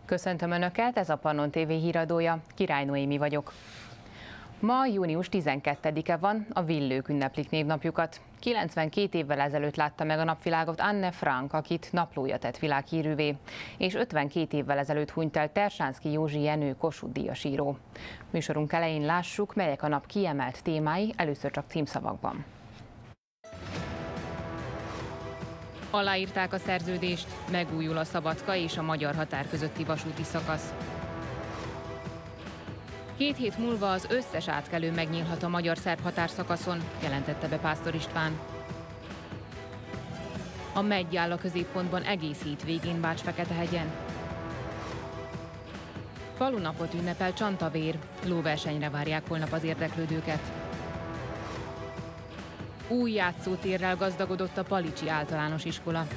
Köszöntöm Önöket, ez a Pannon TV híradója, Király Noémi vagyok. Ma június 12-e van, a villők ünneplik névnapjukat. 92 évvel ezelőtt látta meg a napvilágot Anne Frank, akit naplója tett világhírűvé, és 52 évvel ezelőtt hunyt el Tersánszky Józsi Jenő Kossuth-díjas író. Műsorunk elején lássuk, melyek a nap kiemelt témái, először csak címszavakban. Aláírták a szerződést, megújul a Szabadka és a magyar határ közötti vasúti szakasz. 2 hét múlva az összes átkelő megnyílhat a magyar-szerb határszakaszon, jelentette be Pásztor István. A Megy áll a középpontban egész hétvégén Bács-Feketehegyen. Falunapot ünnepel Csantavér, lóversenyre várják holnap az érdeklődőket. Új játszótérrel gazdagodott a Palicsi Általános Iskola.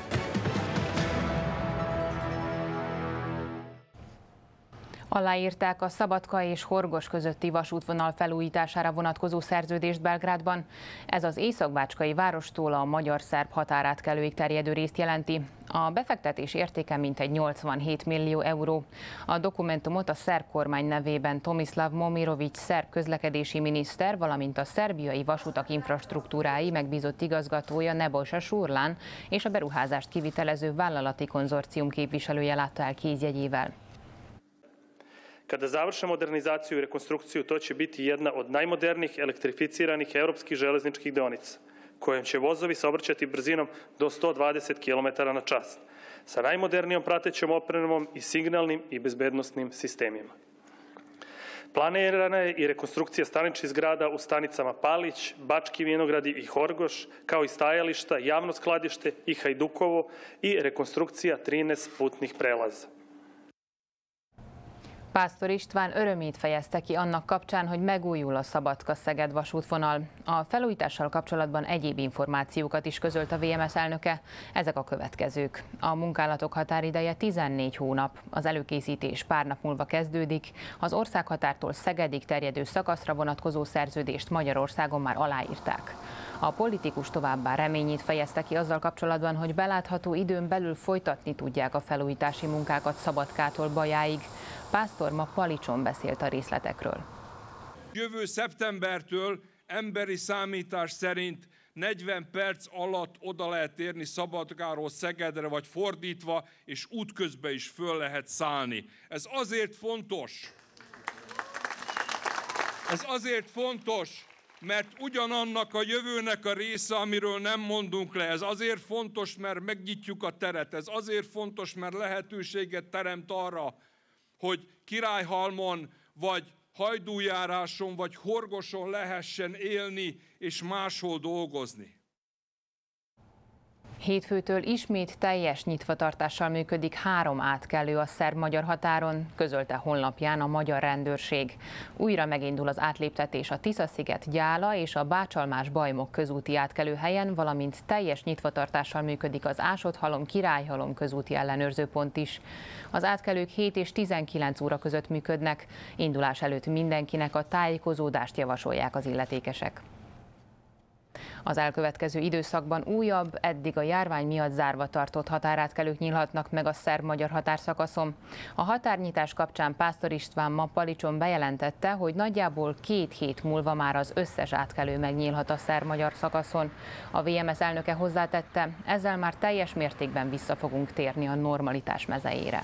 Aláírták a Szabadka és Horgos közötti vasútvonal felújítására vonatkozó szerződést Belgrádban. Ez az északbácskai várostól a magyar-szerb határátkelőig terjedő részt jelenti. A befektetés értéke mintegy 87 millió euró. A dokumentumot a szerb kormány nevében Tomislav Momirović szerb közlekedési miniszter, valamint a szerbiai vasutak infrastruktúrái megbízott igazgatója Nebojša Šurlan és a beruházást kivitelező vállalati konzorcium képviselője látta el kézjegyével. Kada završe modernizaciju i rekonstrukciju, to će biti jedna od najmodernijih elektrificiranih europskih železničkih deonica, kojom će vozovi saobraćati brzinom do 120 km/h, sa najmodernijom pratećom opremom i signalnim i bezbednosnim sistemima. Planirana je i rekonstrukcija staničnih zgrada u stanicama Palić, Bački Vinogradi i Horgoš, kao i stajališta, javno skladište i Hajdukovo i rekonstrukcija 13 putnih prelaza. Pásztor István örömét fejezte ki annak kapcsán, hogy megújul a Szabadka-Szeged vasútvonal. A felújítással kapcsolatban egyéb információkat is közölt a VMS elnöke. Ezek a következők. A munkálatok határideje 14 hónap, az előkészítés pár nap múlva kezdődik, az országhatártól Szegedig terjedő szakaszra vonatkozó szerződést Magyarországon már aláírták. A politikus továbbá reményét fejezte ki azzal kapcsolatban, hogy belátható időn belül folytatni tudják a felújítási munkákat Szabadkától Bajáig. Pásztor ma Palicson beszélt a részletekről. Jövő szeptembertől emberi számítás szerint 40 perc alatt oda lehet érni Szabadkáról Szegedre, vagy fordítva, és útközben is föl lehet szállni. Ez azért fontos, mert ugyanannak a jövőnek a része, amiről nem mondunk le. Ez azért fontos, mert megnyitjuk a teret. Ez azért fontos, mert lehetőséget teremt arra, hogy Királyhalmon, vagy Hajdújáráson, vagy Horgoson lehessen élni, és máshol dolgozni. Hétfőtől ismét teljes nyitvatartással működik 3 átkelő a szerb-magyar határon, közölte honlapján a magyar rendőrség. Újra megindul az átléptetés a Tisza-sziget Gyála és a Bácsalmás-Bajmok közúti átkelőhelyen, valamint teljes nyitvatartással működik az Ásott-halom-Királyhalom közúti ellenőrzőpont is. Az átkelők 7 és 19 óra között működnek, indulás előtt mindenkinek a tájékozódást javasolják az illetékesek. Az elkövetkező időszakban újabb, eddig a járvány miatt zárva tartott határátkelők nyílhatnak meg a szerb-magyar határszakaszon. A határnyitás kapcsán Pásztor István ma Palicson bejelentette, hogy nagyjából 2 hét múlva már az összes átkelő megnyílhat a szerb-magyar szakaszon. A VMS elnöke hozzátette, ezzel már teljes mértékben vissza fogunk térni a normalitás mezejére.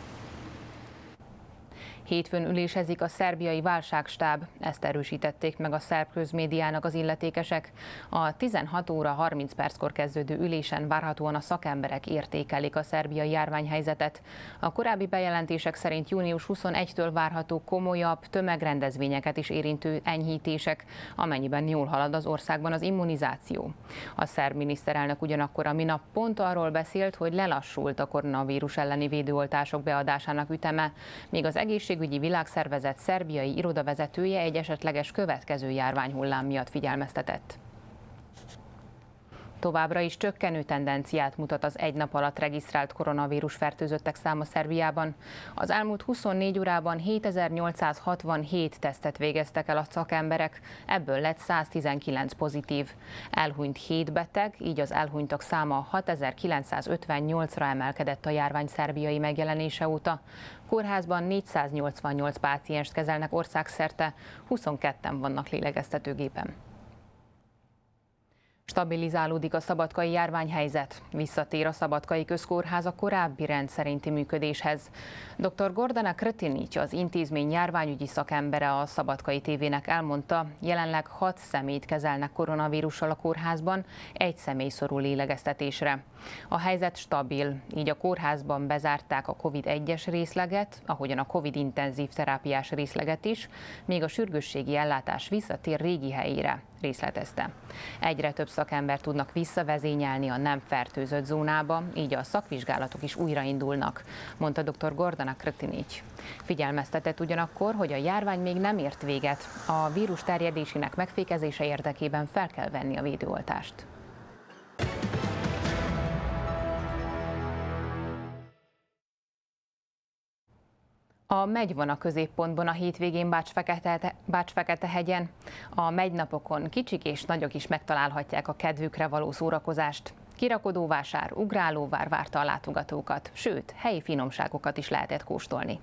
Hétfőn ülésezik a szerbiai válságstáb, ezt erősítették meg a szerb közmédiának az illetékesek. A 16 óra 30 perckor kezdődő ülésen várhatóan a szakemberek értékelik a szerbiai járványhelyzetet. A korábbi bejelentések szerint június 21-től várható komolyabb tömegrendezvényeket is érintő enyhítések, amennyiben jól halad az országban az immunizáció. A szerb miniszterelnök ugyanakkor a minap pont arról beszélt, hogy lelassult a koronavírus elleni védőoltások beadásának üteme, míg az egészségügyi világszervezet szerbiai irodavezetője egy esetleges következő járványhullám miatt figyelmeztetett. Továbbra is csökkenő tendenciát mutat az egy nap alatt regisztrált koronavírus fertőzöttek száma Szerbiában. Az elmúlt 24 órában 7867 tesztet végeztek el a szakemberek, ebből lett 119 pozitív. Elhunyt 7 beteg, így az elhunytak száma 6958-ra emelkedett a járvány szerbiai megjelenése óta. Kórházban 488 pácienst kezelnek országszerte, 22-en vannak lélegeztetőgépen. Stabilizálódik a szabadkai járványhelyzet. Visszatér a Szabadkai Közkórház a korábbi rend szerinti működéshez. Dr. Gordana Krtinić, az intézmény járványügyi szakembere a Szabadkai TV-nek elmondta, jelenleg 6 személyt kezelnek koronavírussal a kórházban, 1 személy szorul lélegeztetésre. A helyzet stabil, így a kórházban bezárták a COVID-1-es részleget, ahogyan a COVID-intenzív terápiás részleget is, még a sürgősségi ellátás visszatér régi helyére, részletezte. Egyre több szakember tudnak visszavezényelni a nem fertőzött zónába, így a szakvizsgálatok is újraindulnak, mondta dr. Gordana Krtinić. Figyelmeztetett ugyanakkor, hogy a járvány még nem ért véget, a vírus terjedésének megfékezése érdekében fel kell venni a védőoltást. A megy van a középpontban a hétvégén Bács-Fekete-hegyen. A megynapokon kicsik és nagyok is megtalálhatják a kedvükre való szórakozást. Kirakodóvásár, ugrálóvár várta a látogatókat, sőt, helyi finomságokat is lehetett kóstolni.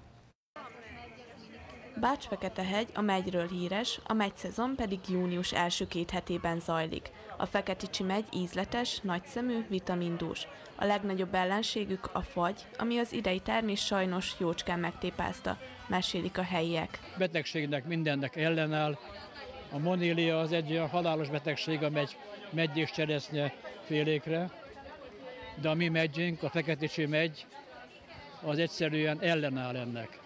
Bács-Fekete-hegy a megyről híres, a megyszezon pedig június első 2 hetében zajlik. A Feketicsi megy ízletes, nagyszemű, vitamindús. A legnagyobb ellenségük a fagy, ami az idei termés sajnos jócskán megtépázta, mesélik a helyiek. Betegségnek mindennek ellenáll. A monélia az egy olyan halálos betegség, a megy és cseresznye félékre, de a mi megyünk, a Feketicsi megy, az egyszerűen ellenáll ennek.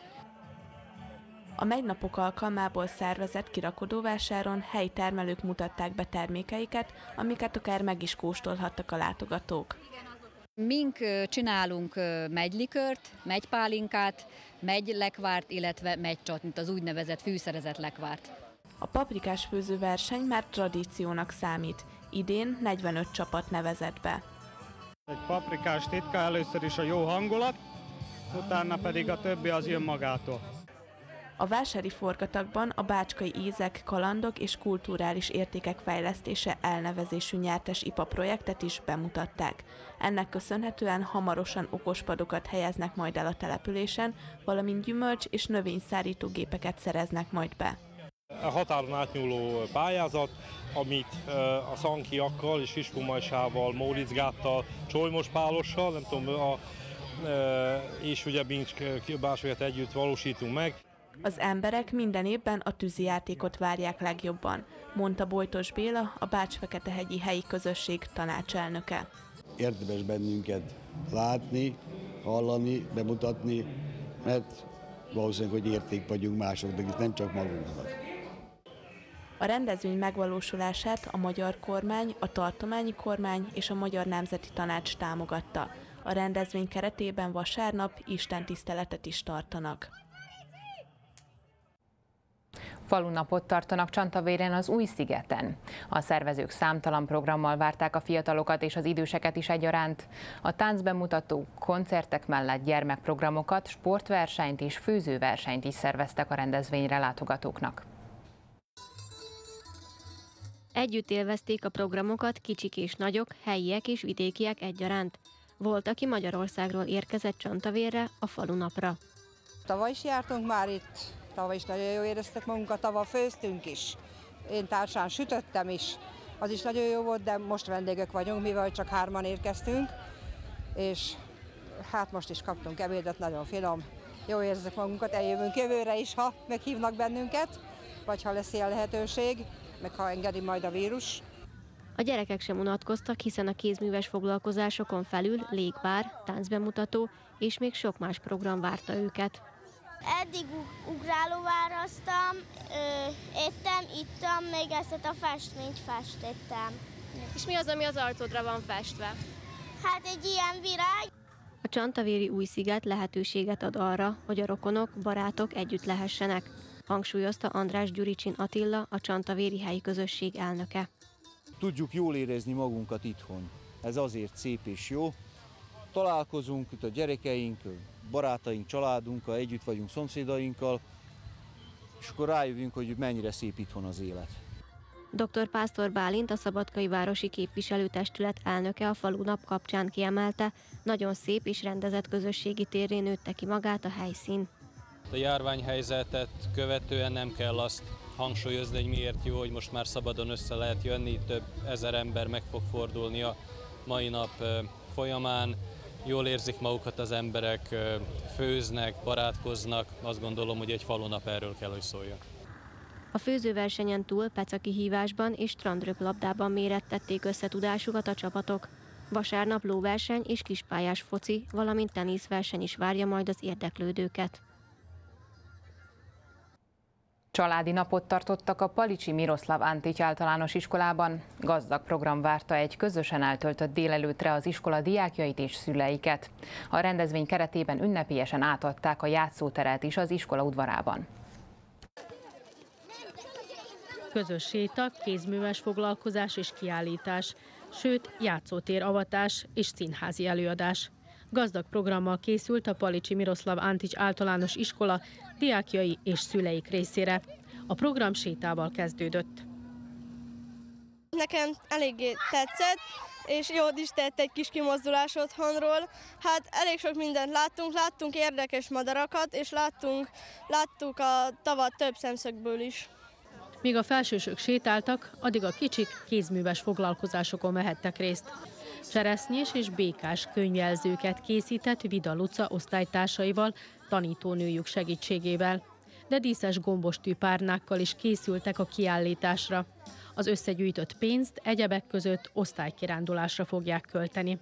A megynapok alkalmából szervezett kirakodóvásáron helyi termelők mutatták be termékeiket, amiket akár meg is kóstolhattak a látogatók. Mink csinálunk megylikört, megypálinkát, megylekvárt, illetve megycsotnit, az úgynevezett fűszerezett lekvárt. A paprikás főzőverseny már tradíciónak számít. Idén 45 csapat nevezett be. Egy paprikás titka először is a jó hangulat, utána pedig a többi az jön magától. A vásári forgatagban a bácskai ízek, kalandok és kulturális értékek fejlesztése elnevezésű nyertes IPA projektet is bemutatták. Ennek köszönhetően hamarosan okospadokat helyeznek majd el a településen, valamint gyümölcs- és növényszárítógépeket szereznek majd be. A határon átnyúló pályázat, amit a szankiakkal és Kispumajsával, Móricgáttal, Csolymos Pálossal, nem tudom, és ugye Bincs bácsokat együtt valósítunk meg. Az emberek minden évben a tűzijátékot várják legjobban, mondta Bojtos Béla, a Bács-Fekete-hegyi helyi közösség tanácselnöke. Érdemes bennünket látni, hallani, bemutatni, mert valószínűleg, hogy érték vagyunk másoknak, és nem csak magunknak. A rendezvény megvalósulását a magyar kormány, a tartományi kormány és a Magyar Nemzeti Tanács támogatta. A rendezvény keretében vasárnap istentiszteletet is tartanak. Falunapot tartanak Csantavéren az Új-szigeten. A szervezők számtalan programmal várták a fiatalokat és az időseket is egyaránt. A táncbemutató, koncertek mellett gyermekprogramokat, sportversenyt és főzőversenyt is szerveztek a rendezvényre látogatóknak. Együtt élvezték a programokat kicsik és nagyok, helyiek és vidékiek egyaránt. Volt, aki Magyarországról érkezett Csantavérre a falunapra. Tavaly is jártunk már itt, tavaly is nagyon jól éreztek magunkat, tavaly főztünk is. Én társán sütöttem is, az is nagyon jó volt, de most vendégek vagyunk, mivel csak 3-an érkeztünk, és hát most is kaptunk ebédet, nagyon finom. Jól érezzük magunkat, eljövünk jövőre is, ha meghívnak bennünket, vagy ha lesz ilyen lehetőség, meg ha engedi majd a vírus. A gyerekek sem unatkoztak, hiszen a kézműves foglalkozásokon felül légbár, táncbemutató és még sok más program várta őket. Eddig ugrálóvároztam, ittam, még ezt a festményt festettem. És mi az, ami az arcodra van festve? Hát egy ilyen virág. A Csantavéri Új-sziget lehetőséget ad arra, hogy a rokonok, barátok együtt lehessenek, hangsúlyozta András Gyuricsin Attila, a Csantavéri helyi közösség elnöke. tudjuk jól érezni magunkat itthon. Ez azért szép és jó. Találkozunk itt a gyerekeink, barátaink, családunkkal, együtt vagyunk szomszédainkkal, és akkor rájövünk, hogy mennyire szép itthon az élet. Dr. Pásztor Bálint, a Szabadkai Városi Képviselőtestület elnöke a falunap kapcsán kiemelte, nagyon szép és rendezett közösségi térré nőtte ki magát a helyszín. A járványhelyzetet követően nem kell azt hangsúlyozni, hogy miért jó, hogy most már szabadon össze lehet jönni, több ezer ember meg fog fordulni a mai nap folyamán. Jól érzik magukat az emberek, főznek, barátkoznak, azt gondolom, hogy egy falunap erről kell, hogy szóljon. A főzőversenyen túl pecaki hívásban és strandröplabdában mérettették összetudásukat a csapatok. Vasárnap lóverseny és kispályás foci, valamint teniszverseny is várja majd az érdeklődőket. Családi napot tartottak a Palicsi Miroszláv Antics általános iskolában. Gazdag program várta egy közösen eltöltött délelőttre az iskola diákjait és szüleiket. A rendezvény keretében ünnepélyesen átadták a játszóteret is az iskola udvarában. Közös séta, kézműves foglalkozás és kiállítás, sőt játszótér avatás és színházi előadás. Gazdag programmal készült a Palicsi Miroszláv Antics általános iskola diákjai és szüleik részére. A program sétával kezdődött. Nekem eléggé tetszett, és jót is tett egy kis kimozdulás otthonról. Hát elég sok mindent láttunk érdekes madarakat, és láttuk a tavat több szemszögből is. Míg a felsősök sétáltak, addig a kicsik kézműves foglalkozásokon vehettek részt. Cseresznyés és békás könyvjelzőket készített Vida Luca osztálytársaival, tanítónőjük segítségével. De díszes gombostű párnákkal is készültek a kiállításra. Az összegyűjtött pénzt egyebek között osztálykirándulásra fogják költeni.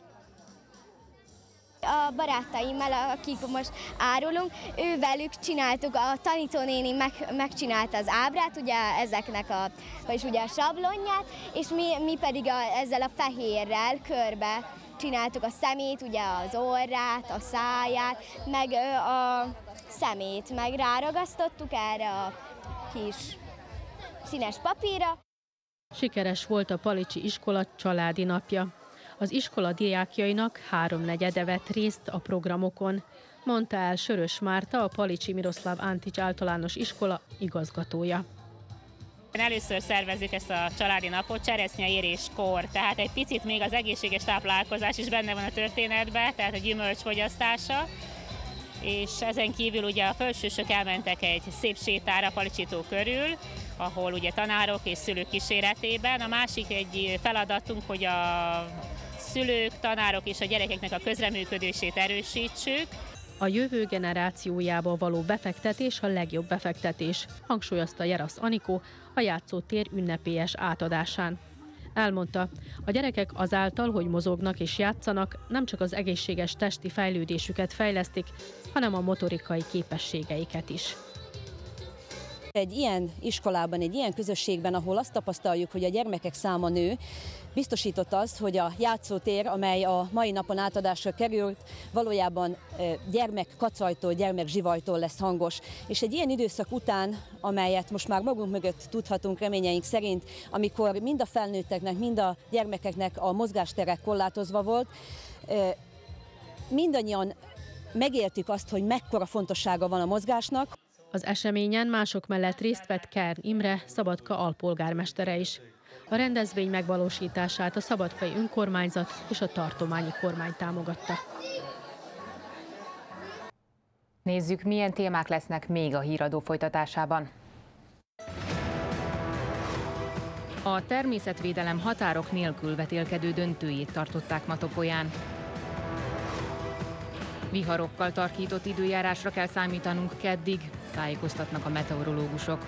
A barátaimmal, akik most árulunk, ővelük csináltuk, a tanítónéni megcsinálta az ábrát, ugye ezeknek vagyis ugye a sablonját, és mi pedig ezzel a fehérrel körbe csináltuk a szemét, ugye az orrát, a száját, meg a szemét, meg ráragasztottuk erre a kis színes papírra. Sikeres volt a Palicsi iskola családi napja. Az iskola diákjainak 3/4 vett részt a programokon, mondta el Sörös Márta, a Palicsi Miroszláv Antics általános iskola igazgatója. Először szervezzük ezt a családi napot cseresznyeéréskor, tehát egy picit még az egészséges táplálkozás is benne van a történetben, tehát a gyümölcs fogyasztása. És ezen kívül ugye a felsősök elmentek egy szép sétára Palicsi tó körül, ahol ugye tanárok és szülők kíséretében. A másik egy feladatunk, hogy a szülők, tanárok és a gyerekeknek a közreműködését erősítsük. A jövő generációjába való befektetés a legjobb befektetés, hangsúlyozta Jerasz Anikó a játszótér ünnepélyes átadásán. Elmondta, a gyerekek azáltal, hogy mozognak és játszanak, nem csak az egészséges testi fejlődésüket fejlesztik, hanem a motorikai képességeiket is. Egy ilyen iskolában, egy ilyen közösségben, ahol azt tapasztaljuk, hogy a gyermekek száma nő, biztosított azt, hogy a játszótér, amely a mai napon átadásra került, valójában gyermekkacajtól, gyermekzsivajtól lesz hangos. És egy ilyen időszak után, amelyet most már magunk mögött tudhatunk reményeink szerint, amikor mind a felnőtteknek, mind a gyermekeknek a mozgástere korlátozva volt, mindannyian megéltük azt, hogy mekkora fontossága van a mozgásnak. Az eseményen mások mellett részt vett Kern Imre, Szabadka alpolgármestere is. A rendezvény megvalósítását a szabadkai önkormányzat és a tartományi kormány támogatta. Nézzük, milyen témák lesznek még a híradó folytatásában. A természetvédelem határok nélkül vetélkedő döntőjét tartották ma Topolyán. Viharokkal tarkított időjárásra kell számítanunk keddig, tájékoztatnak a meteorológusok.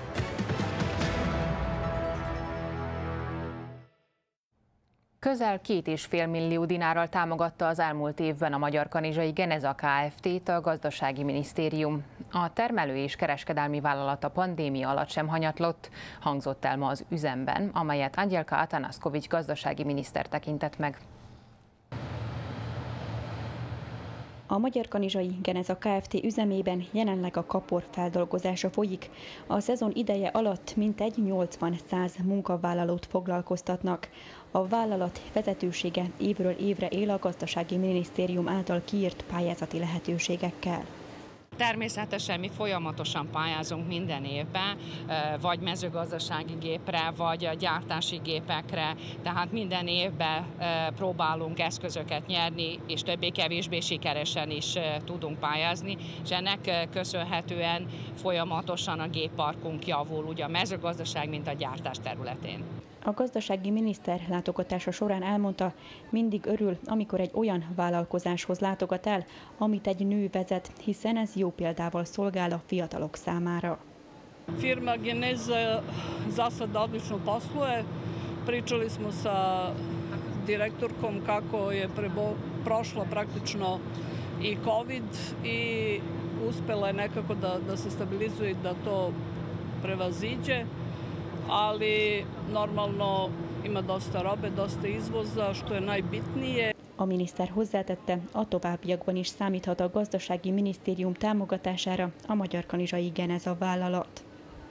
Közel 2,5 millió dinárral támogatta az elmúlt évben a Magyar Kanizsai Geneza Kft-t a Gazdasági Minisztérium. A termelő és kereskedelmi vállalat a pandémia alatt sem hanyatlott, hangzott el ma az üzemben, amelyet Angyelka Atanaszkovics gazdasági miniszter tekintett meg. A Magyar Kanizsai Geneza Kft. Üzemében jelenleg a kapor feldolgozása folyik. A szezon ideje alatt mintegy 80-100 munkavállalót foglalkoztatnak. A vállalat vezetősége évről évre él a Gazdasági Minisztérium által kiírt pályázati lehetőségekkel. Természetesen mi folyamatosan pályázunk minden évben, vagy mezőgazdasági gépre, vagy gyártási gépekre, tehát minden évben próbálunk eszközöket nyerni, és többé-kevésbé sikeresen is tudunk pályázni, és ennek köszönhetően folyamatosan a gépparkunk javul, ugye a mezőgazdaság, mint a gyártás területén. A gazdasági miniszter látogatása során elmondta, mindig örül, amikor egy olyan vállalkozáshoz látogat el, amit egy nő vezet, hiszen ez jó példával szolgál a fiatalok számára. Firma Geneza za sad odlično posluje. Pričali smo sa direktorkom kako je prošla praktično i COVID i uspela je nekako da se stabilizuje i da to prevaziđe. Ali normalno ima dosta robe, dosta izvoza, što je najbitnije. A miniszter hozzátette, a továbbiakban is számíthat a Gazdasági Minisztérium támogatására a Magyar Kanizsai Geneza vállalat.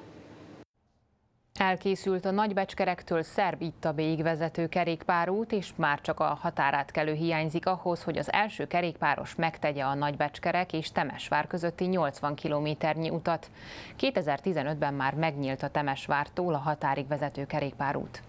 Elkészült a Nagybecskerektől Szerb-Ittabéig vezető kerékpárút, és már csak a határátkelő hiányzik ahhoz, hogy az első kerékpáros megtegye a Nagybecskerek és Temesvár közötti 80 kilométernyi utat. 2015-ben már megnyílt a Temesvártól a határig vezető kerékpárút.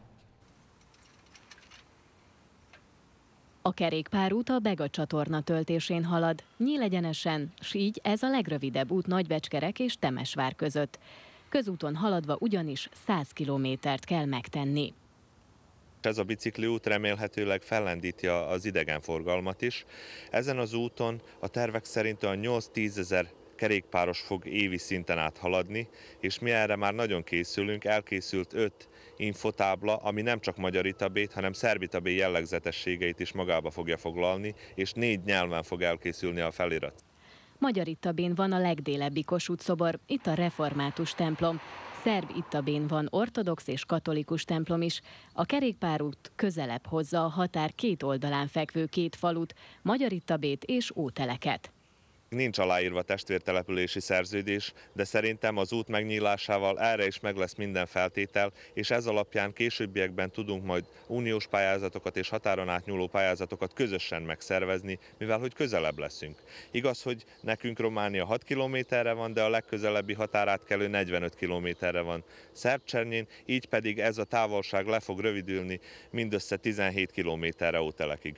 A kerékpárút a Bega csatorna töltésén halad, nyílegyenesen, s így ez a legrövidebb út Nagybecskerek és Temesvár között. Közúton haladva ugyanis 100 kilométert kell megtenni. Ez a bicikliút remélhetőleg fellendíti az idegenforgalmat is. Ezen az úton a tervek szerint olyan 8-10 ezer kerékpáros fog évi szinten áthaladni, és mi erre már nagyon készülünk. Elkészült 5 infotábla, ami nem csak Magyar Itabét, hanem Szerb Itabé jellegzetességeit is magába fogja foglalni, és 4 nyelven fog elkészülni a felirat. Magyar Ittabén van a legdélebbi Kossuth szobor, itt a református templom. Szerb Ittabén van ortodox és katolikus templom is. A kerékpárút közelebb hozza a határ két oldalán fekvő 2 falut, Magyar Ittabét és Óteleket. Nincs aláírva testvértelepülési szerződés, de szerintem az út megnyílásával erre is meg lesz minden feltétel, és ez alapján későbbiekben tudunk majd uniós pályázatokat és határon átnyúló pályázatokat közösen megszervezni, mivel hogy közelebb leszünk. Igaz, hogy nekünk Románia 6 kilométerre van, de a legközelebbi határátkelő 45 kilométerre van Szerbcsernyén, így pedig ez a távolság le fog rövidülni mindössze 17 kilométerre Ótelekig.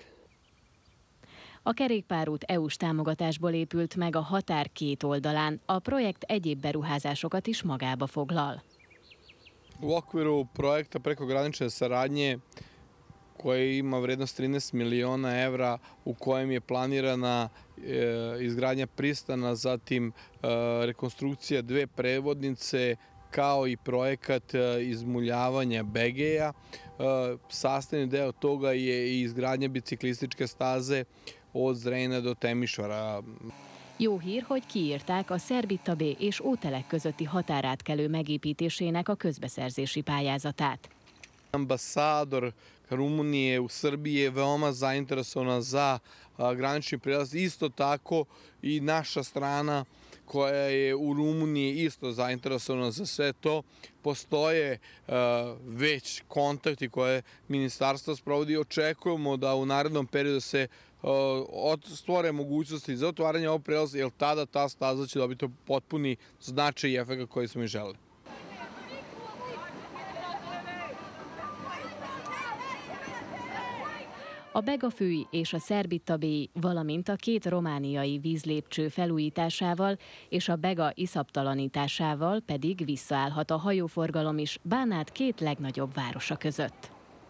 A kerékpárút EU-s támogatásból épült meg a határ 2 oldalán. A projekt egyéb beruházásokat is magába foglal. U okviru projekta prekogranične saradnje koji ima vrednost 13 miliona evra, u kojem je planirana izgradnja pristana, zatim rekonstrukcija 2 prevodnice, kao i projekat izmuljavanja Begeja. Sastavni deo toga je i izgradnja biciklističke staze od Zrejna do Temišvara. Jó hír, hogy kiírták a Szerb Ittabé és Ótelek közötti határátkelő megépítésének a közbeszerzési pályázatát. Ambasador Rumunije u Srbiji je veoma zainteresovana za granični prelaz. Isto tako i naša strana koja je u Rumuniji isto zainteresovana za sve to. Postoje već kontakti koje ministarstvo sprovodi. Očekujemo da u narednom periodu se stvore mogućnosti za otvaranje ovog prelaza, jer tada ta staza će dobiti potpuni značaj i efekt koji smo i želeli. A Begafői és a Szerb Ittabéi, valamint a 2 romániai vízlépcső felújításával és a Bega iszaptalanításával pedig visszaállhat a hajóforgalom is Bánát 2 legnagyobb városa között.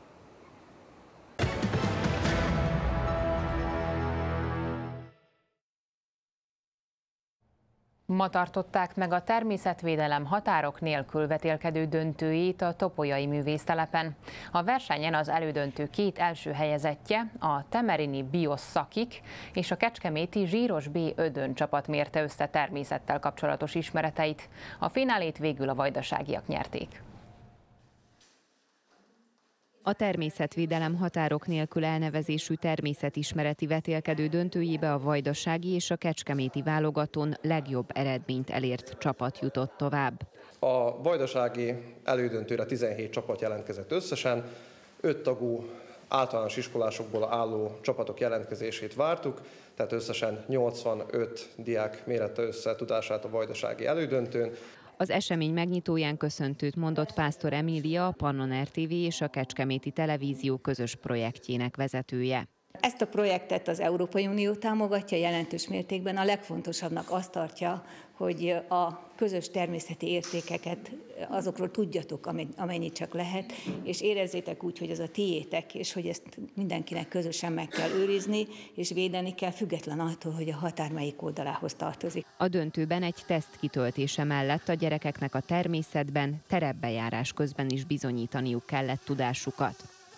Ma tartották meg a természetvédelem határok nélkül vetélkedő döntőjét a Topolyai művésztelepen. A versenyen az elődöntő 2 első helyezettje, a temerini Bios Szakik és a kecskeméti Zsíros B. Ödön csapat mérte össze természettel kapcsolatos ismereteit. A finálét végül a vajdaságiak nyerték. A természetvédelem határok nélkül elnevezésű természetismereti vetélkedő döntőjébe a vajdasági és a kecskeméti válogatón legjobb eredményt elért csapat jutott tovább. A vajdasági elődöntőre 17 csapat jelentkezett összesen, 5 tagú általános iskolásokból álló csapatok jelentkezését vártuk, tehát összesen 85 diák mérette össze tudását a vajdasági elődöntőn. Az esemény megnyitóján köszöntőt mondott Pásztor Emília, a Pannon RTV és a Kecskeméti Televízió közös projektjének vezetője. Ezt a projektet az Európai Unió támogatja jelentős mértékben. A legfontosabbnak azt tartja, hogy a közös természeti értékeket, azokról tudjatok, amennyit csak lehet, és érezzétek úgy, hogy ez a tiétek, és hogy ezt mindenkinek közösen meg kell őrizni, és védeni kell, független attól, hogy a határ melyik oldalához tartozik. A döntőben egy teszt kitöltése mellett a gyerekeknek a természetben, terepbejárás közben is bizonyítaniuk kellett tudásukat.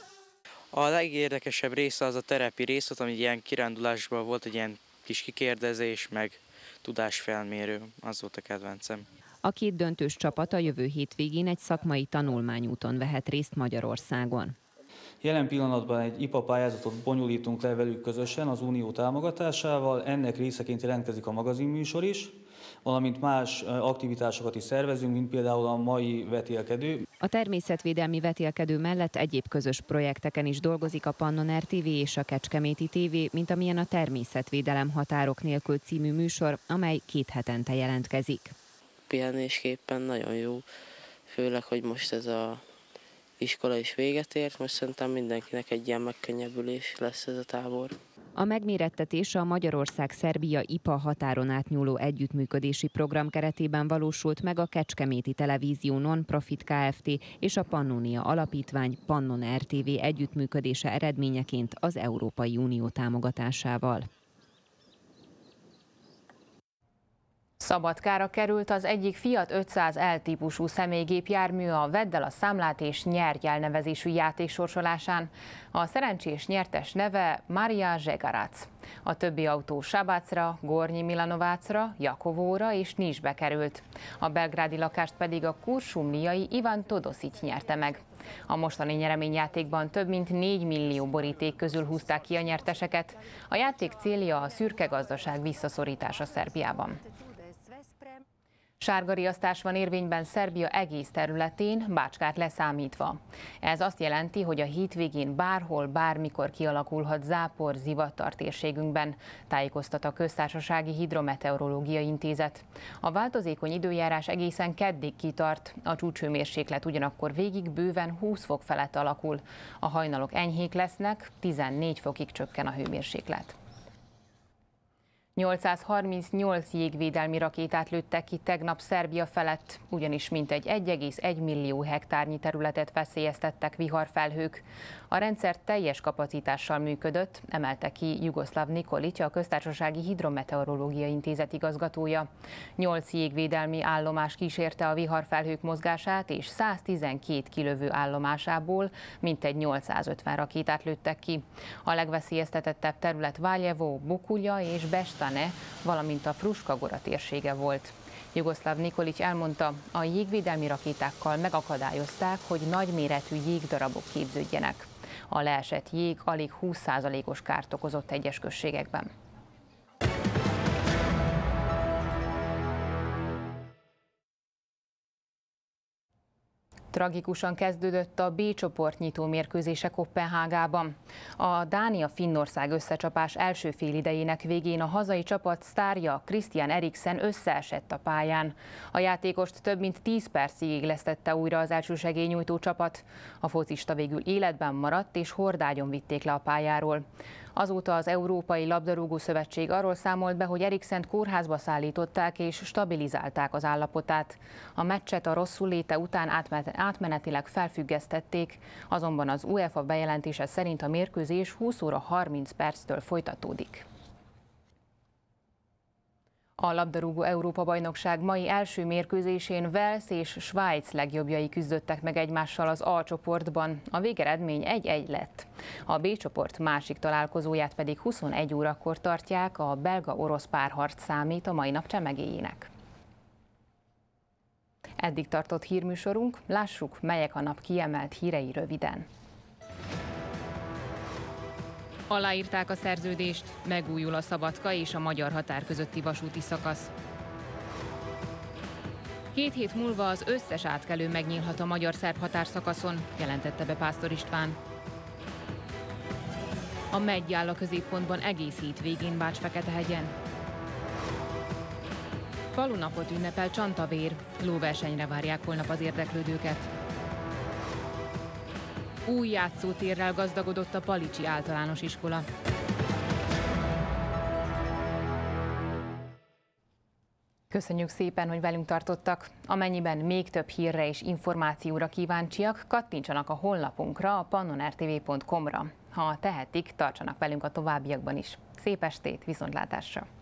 A legérdekesebb része az a terepi rész, ami ilyen kirándulásban volt, egy ilyen kis kikérdezés, meg tudásfelmérő, az volt a kedvencem. A két döntős csapat a jövő hétvégén egy szakmai tanulmányúton vehet részt Magyarországon. Jelen pillanatban egy IPA pályázatot bonyolítunk le velük közösen az Unió támogatásával, ennek részeként jelentkezik a magazinműsor is, valamint más aktivitásokat is szervezünk, mint például a mai vetélkedő. A természetvédelmi vetélkedő mellett egyéb közös projekteken is dolgozik a Pannon RTV és a Kecskeméti TV, mint amilyen a Természetvédelem határok nélkül című műsor, amely 2 hetente jelentkezik. Pihenésképpen nagyon jó, főleg, hogy most ez az iskola is véget ért, most szerintem mindenkinek egy ilyen megkönnyebbülés lesz ez a tábor. A megmérettetés a Magyarország-Szerbia IPA határon átnyúló együttműködési program keretében valósult meg a Kecskeméti Televízió Non-Profit Kft. És a Pannonia Alapítvány Pannon RTV együttműködése eredményeként az Európai Unió támogatásával. Szabadkára került az egyik Fiat 500 L típusú személygépjármű a Vedd el a számlát és nyerj elnevezésű játék sorsolásán. A szerencsés nyertes neve Maria Zsegarac. A többi autó Sabacra, Gornyi Milanovácra, Jakovóra és Nisbe került. A belgrádi lakást pedig a kursumliai Ivan Todosic nyerte meg. A mostani nyereményjátékban több mint 4 millió boríték közül húzták ki a nyerteseket. A játék célja a szürke gazdaság visszaszorítása Szerbiában. Sárgariasztás van érvényben Szerbia egész területén, Bácskát leszámítva. Ez azt jelenti, hogy a hétvégén bárhol, bármikor kialakulhat zápor zivatar térségünkben, tájékoztat a Köztársasági Hidrometeorológiai Intézet. A változékony időjárás egészen keddig kitart, a csúcshőmérséklet ugyanakkor végig bőven 20 fok felett alakul. A hajnalok enyhék lesznek, 14 fokig csökken a hőmérséklet. 838 jégvédelmi rakétát lőttek ki tegnap Szerbia felett, ugyanis mintegy 1,1 millió hektárnyi területet veszélyeztettek viharfelhők. A rendszer teljes kapacitással működött, emelte ki Jugoszláv Nikolic, a Köztársasági Hidrometeorológiai Intézet igazgatója. 8 jégvédelmi állomás kísérte a viharfelhők mozgását, és 112 kilövő állomásából mintegy 850 rakétát lőttek ki. A legveszélyeztetettebb terület Valjevo, Bukulja és Bestane, valamint a Fruška-Gora térsége volt. Jugoszláv Nikolic elmondta, a jégvédelmi rakétákkal megakadályozták, hogy nagyméretű jégdarabok képződjenek. A leesett jég alig 20%-os kárt okozott egyes községekben. Tragikusan kezdődött a B csoport nyitó mérkőzése Koppenhágában. A Dánia-Finnország összecsapás első félidejének végén a hazai csapat sztárja Christian Eriksen összeesett a pályán. A játékost több mint 10 percig églesztette újra az elsősegélynyújtó csapat. A focista végül életben maradt és hordágyon vitték le a pályáról. Azóta az Európai Labdarúgó Szövetség arról számolt be, hogy Eriksent kórházba szállították és stabilizálták az állapotát. A meccset a rosszul léte után átmenetileg felfüggesztették, azonban az UEFA bejelentése szerint a mérkőzés 20 óra 30 perctől folytatódik. A labdarúgó Európa-bajnokság mai első mérkőzésén Wales és Svájc legjobbjai küzdöttek meg egymással az A csoportban. A végeredmény 1-1 lett. A B csoport másik találkozóját pedig 21 órakor tartják, a belga-orosz párharc számít a mai nap csemegéjének. Eddig tartott hírműsorunk, lássuk, melyek a nap kiemelt hírei röviden. Aláírták a szerződést, megújul a Szabadka és a magyar határ közötti vasúti szakasz. 2 hét múlva az összes átkelő megnyílhat a magyar-szerb határszakaszon, jelentette be Pásztor István. A megy áll a középpontban egész hétvégén Bács-Feketehegyen. Falunapot ünnepel Csantavér, lóversenyre várják holnap az érdeklődőket. Új játszótérrel gazdagodott a Palicsi Általános Iskola. Köszönjük szépen, hogy velünk tartottak. Amennyiben még több hírre és információra kíváncsiak, kattintsanak a honlapunkra, a pannonrtv.com-ra. Ha tehetik, tartsanak velünk a továbbiakban is. Szép estét, viszontlátásra!